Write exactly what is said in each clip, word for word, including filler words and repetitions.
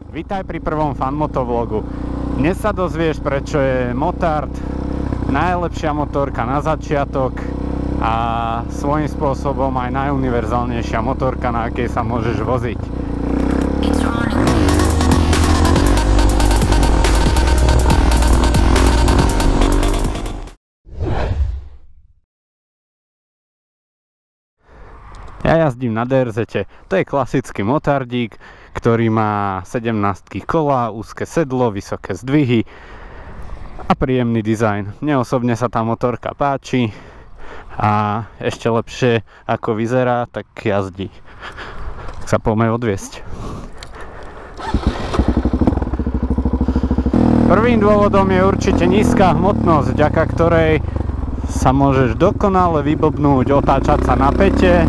Vítaj pri prvom fanmotovlogu. Dnes sa dozvieš, prečo je motard najlepšia motorka na začiatok a svojím spôsobom aj najuniverzálnejšia motorka, na akej sa môžeš voziť. Ja jazdím na dé er zete. To je klasický motardík, ktorý má sedemnásť kola, úzke sedlo, vysoké zdvihy a príjemný dizajn. Mne osobne sa tá motorka páči a ešte lepšie ako vyzerá, tak jazdí. Tak sa poďme odviesť. Prvým dôvodom je určite nízka hmotnosť, vďaka ktorej sa môžeš dokonale vybobnúť, otáčať sa na päte.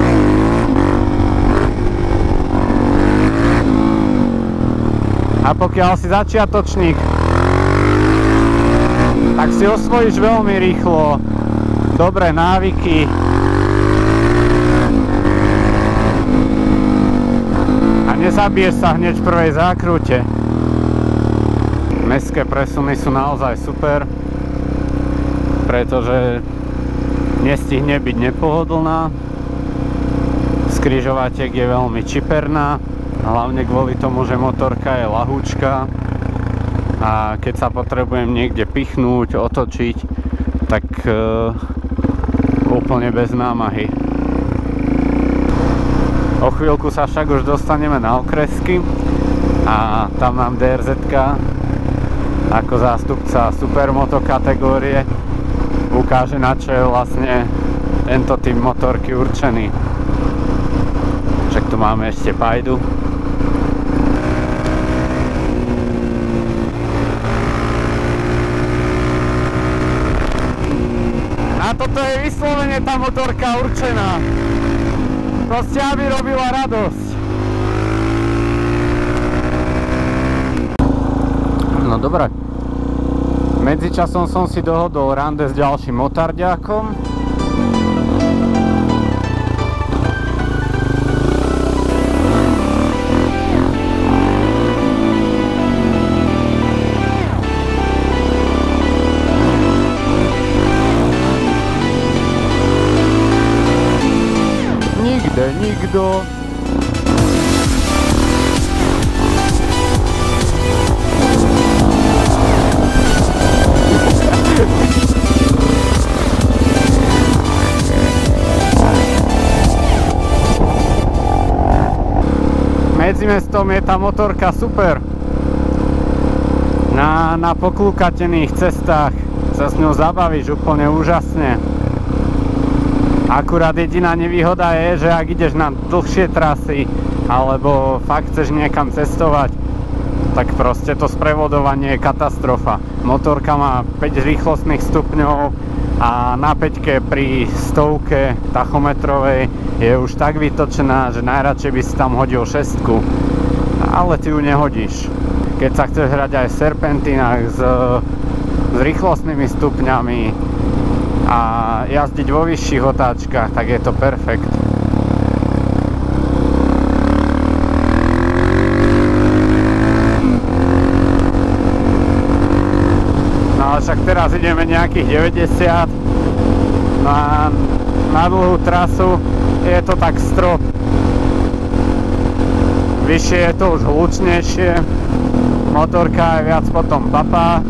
A pokiaľ si začiatočník, tak si osvojíš veľmi rýchlo dobré návyky a nezabiješ sa hneď v prvej zákrute. Mestské presuny sú naozaj super, pretože nestihne byť nepohodlná. Z križovatek je veľmi čiperná, hlavne kvôli tomu, že motorka je ľahúčka a keď sa potrebujem niekde pichnúť, otočiť, tak e, úplne bez námahy. O chvíľku sa však už dostaneme na okresky a tam nám dé er zetka ako zástupca supermoto kategórie ukáže, na čo je vlastne tento typ motorky určený. Však tu máme ešte Pajdu. A toto je vyslovene tá motorka určená. Proste, aby robila radosť. No dobré. Medzičasom som si dohodol rande s ďalším motardiakom. Nikde nikto. Medzi mestom je tá motorka super. Na, na poklúkatených cestách sa s ňou zabavíš úplne úžasne. Akurát jediná nevýhoda je, že ak ideš na dlhšie trasy alebo fakt chceš niekam cestovať, tak proste to sprevodovanie je katastrofa. Motorka má päť rýchlostných stupňov a na päťke pri stovke tachometrovej je už tak vytočená, že najradšej by si tam hodil šestku. Ale ty ju nehodíš. Keď sa chceš hrať aj v serpentinách s, s rýchlostnými stupňami a jazdiť vo vyšších otáčkach, tak je to perfekt. No ale však teraz ideme nejakých deväťdesiat, no a na dlhú trasu je to tak strop. Vyššie je to už hlučnejšie, motorka je viac potom papá.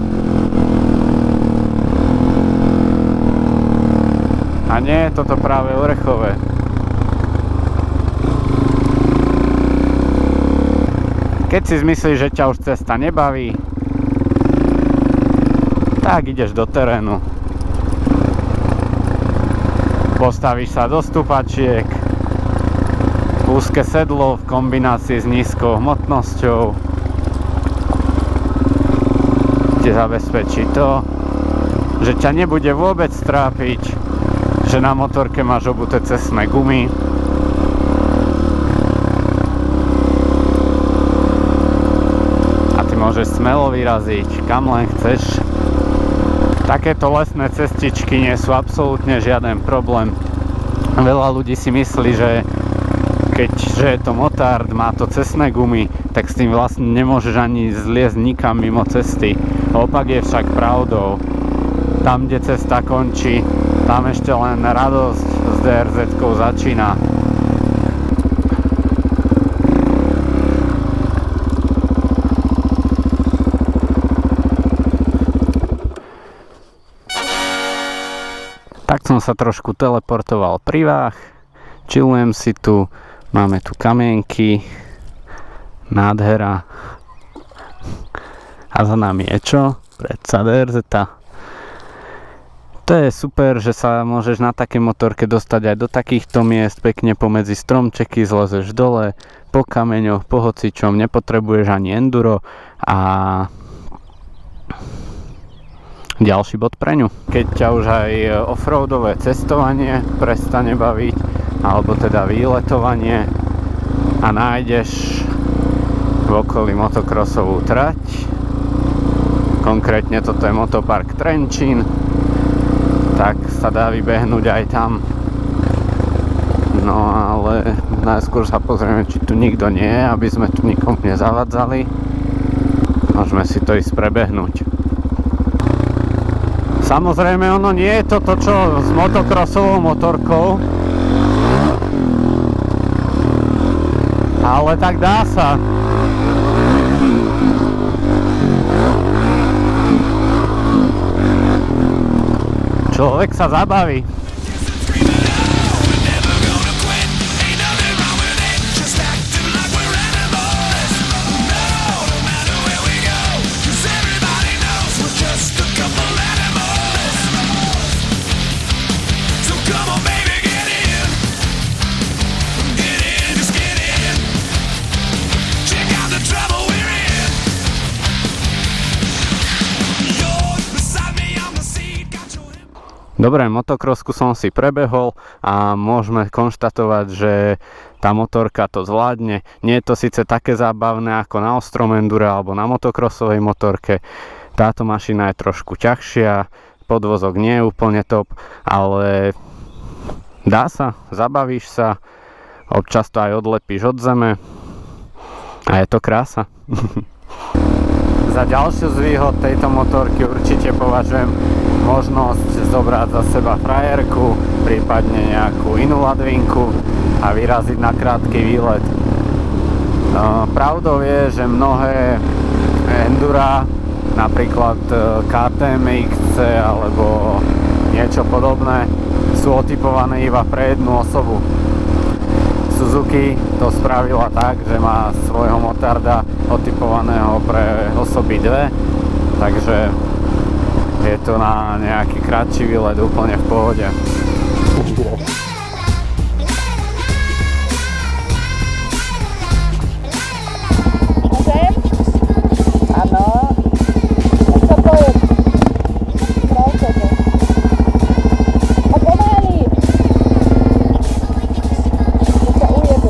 A nie je toto práve orechové. Keď si zmyslíš, že ťa už cesta nebaví, tak ideš do terénu. Postavíš sa do stúpačiek, úzke sedlo v kombinácii s nízkou hmotnosťou ti zabezpečí to, že ťa nebude vôbec trápiť, že na motorke máš obuté cestné gumy. A ty môžeš smelo vyraziť kam len chceš. Takéto lesné cestičky nie sú absolútne žiaden problém. Veľa ľudí si myslí, že keďže je to motard, má to cestné gumy, tak s tým vlastne nemôžeš ani zliezť nikam mimo cesty. Opak je však pravdou. Tam, kde cesta končí, tam ešte len radosť s dé er zetkou začína. Tak som sa trošku teleportoval pri Vách, chillujem si tu, máme tu kamienky, nádhera. A za nami je čo? Predsa dé er zeta. To je super, že sa môžeš na takej motorke dostať aj do takýchto miest, pekne pomedzi stromčeky, zlezeš dole, po kameňoch, po hocičom, nepotrebuješ ani enduro a ďalší bod pre ňu. Keď ťa už aj offroadové cestovanie prestane baviť, alebo teda výletovanie a nájdeš v okolí motocrossovú trať, konkrétne toto je motopark Trenčín, tak sa dá vybehnúť aj tam. No ale najskôr sa pozrieme, či tu nikto nie je, aby sme tu nikomu nezavadzali. Môžeme si to ísť prebehnúť. Samozrejme, ono nie je toto čo s motocrossovou motorkou, ale tak dá sa. Človek sa zabaví. Dobre, motokrosku som si prebehol a môžeme konštatovať, že tá motorka to zvládne. Nie je to síce také zábavné ako na ostrom endure alebo na motokrosovej motorke. Táto mašina je trošku ťažšia, podvozok nie je úplne top, ale dá sa, zabavíš sa, občas to aj odlepíš od zeme a je to krása. Za ďalšiu z výhod tejto motorky určite považujem možnosť zobrať za seba frajerku, prípadne nejakú inú ladvinku a vyraziť na krátky výlet. No, pravdou je, že mnohé endura, napríklad ká té em iks cé alebo niečo podobné, sú otypované iba pre jednu osobu. Suzuki to spravila tak, že má svojho motarda otypovaného pre osoby dve, takže je to na nejaký kratší výlet úplne v pohode. Môžem? Áno. Čo to je? Kráľko to. A pomáli! To sa ujebe.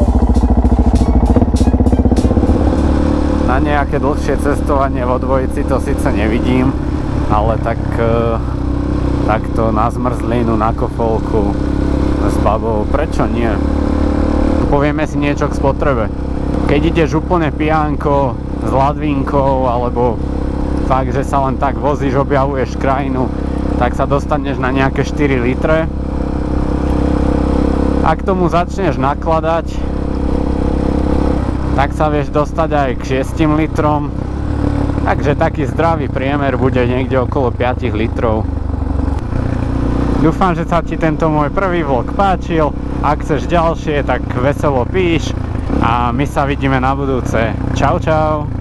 Na nejaké dlhšie cestovanie vo dvojici to síce nevidím, ale tak takto na zmrzlinu, na kofolku s babou, prečo nie? Povieme si niečo k spotrebe. Keď ideš úplne pijánko s ladvinkou alebo fakt, že sa len tak vozíš, objavuješ krajinu, tak sa dostaneš na nejaké štyri litre. Ak tomu začneš nakladať, tak sa vieš dostať aj k šiestim litrom. Takže taký zdravý priemer bude niekde okolo päť litrov. Dúfam, že sa ti tento môj prvý vlog páčil. Ak chceš ďalšie, tak veselo píš a my sa vidíme na budúce. Čau, čau.